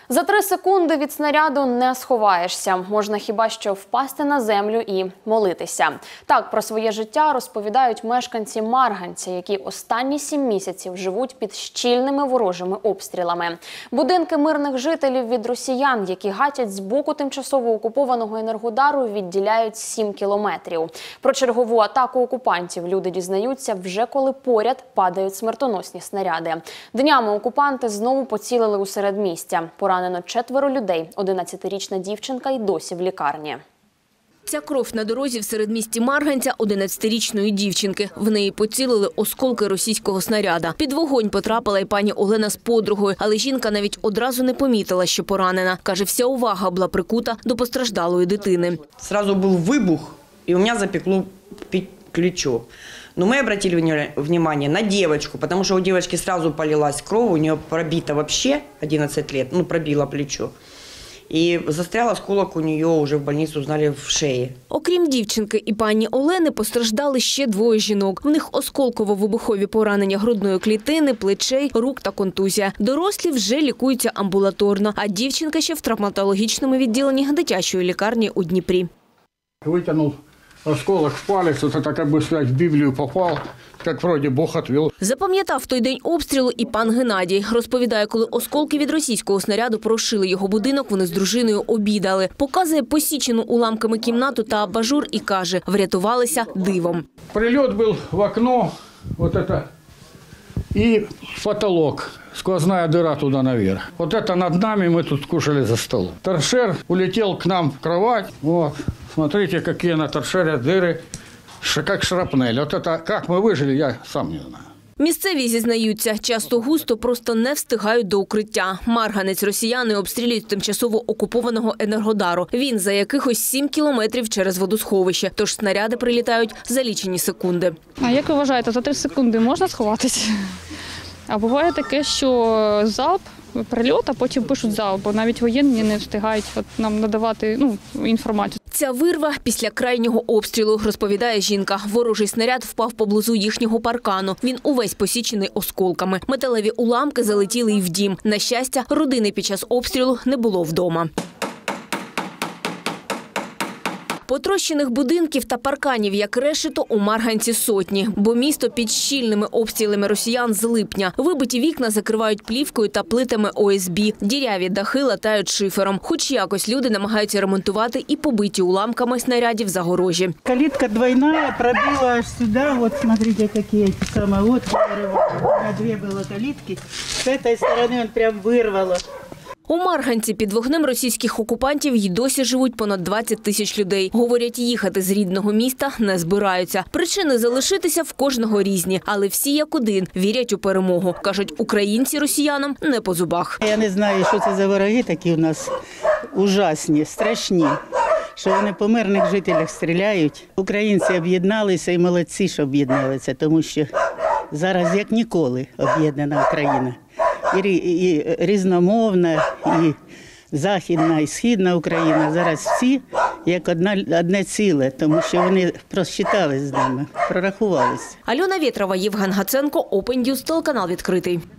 За 3 секунди від снаряду не сховаєшся. Можна хіба що впасти на землю і молитися. Так про своє життя розповідають мешканці Марганця, які останні 7 місяців живуть під щільними ворожими обстрілами. Будинки мирних жителів від росіян, які гатять з боку тимчасово окупованого Енергодару, відділяють 7 кілометрів. Про чергову атаку окупантів люди дізнаються вже коли поряд падають смертоносні снаряди. Днями окупанти знову поцілили у середмістя. Поранено 4 людей, 11-річна дівчинка й досі в лікарні. Ця кров на дорозі в середмісті Марганця 11-річної дівчинки. В неї поцілили осколки російського снаряда. Під вогонь потрапила й пані Олена з подругою, але жінка навіть одразу не помітила, що поранена. Каже, вся увага була прикута до постраждалої дитини. Сразу був вибух, і у мене запекло плечо. Но мы обратили внимание на девочку, потому что у девочки сразу полилась кровь, у нее пробито вообще 11 лет, пробило плечо. І застрял осколок у нее, уже в больницу узнали, в шиї. Окрім дівчинки і пані Олени, постраждали ще 2 жінок. В них осколково-вибухові поранення грудної клітини, плечей, рук та контузія. Дорослі вже лікуються амбулаторно, а дівчинка ще в травматологічному відділенні дитячої лікарні у Дніпрі. Витягнув осколок в палець, це так, як би сказати, в Біблію попав, як вроді Бог відвів. Запам'ятав той день обстрілу і пан Геннадій. Розповідає, коли осколки від російського снаряду прошили його будинок, вони з дружиною обідали. Показує посічену уламками кімнату та абажур і каже, врятувалися дивом. Прильот був в окно, і потолок. Сквозная дыра туда наверх. Вот это над нами, мы тут кушали за столом. Торшер улетел к нам в кровать. Вот. Смотрите, какие на торшере дыры, как шрапнель. Вот это, как мы выжили, я сам не знаю. Місцеві зізнаються, часто-густо просто не встигають до укриття. Марганець росіяни обстрілюють тимчасово окупованого Енергодару. Він за якихось 7 кілометрів через водосховище, тож снаряди прилітають за лічені секунди. А як ви вважаєте, за 3 секунди можна сховатися? А буває таке, що залп, прильот, а потім пишуть залп, бо навіть воєнні не встигають нам надавати інформацію. Ця вирва після крайнього обстрілу, розповідає жінка. Ворожий снаряд впав поблизу їхнього паркану. Він увесь посічений осколками. Металеві уламки залетіли і в дім. На щастя, родини під час обстрілу не було вдома. Потрощених будинків та парканів, як решето, у Марганці сотні, бо місто під щільними обстрілами росіян з липня. Вибиті вікна закривають плівкою та плитами ОСБ. Діряві дахи латають шифером. Хоч якось люди намагаються ремонтувати і побиті уламками снарядів загорожі. Калитка двойная, пробила аж сюда. Вот смотрите, какие эти самые. Вот на 2 было калитки. С этой стороны он прям вырвало. У Марганці під вогнем російських окупантів й досі живуть понад 20 тисяч людей. Говорять, їхати з рідного міста не збираються. Причини залишитися в кожного різні, але всі як один вірять у перемогу. Кажуть, українці росіянам не по зубах. Я не знаю, що це за вороги такі у нас ужасні, страшні, що вони по мирних жителях стріляють. Українці об'єдналися і молодці, що об'єдналися, тому що зараз як ніколи об'єднана Україна. І різномовна, і західна, і східна Україна. Зараз всі як одне ціле, тому що вони просчитались з нами, прорахувалися. Альона Вєтрова, Євген Гаценко, Open News, телеканал відкритий.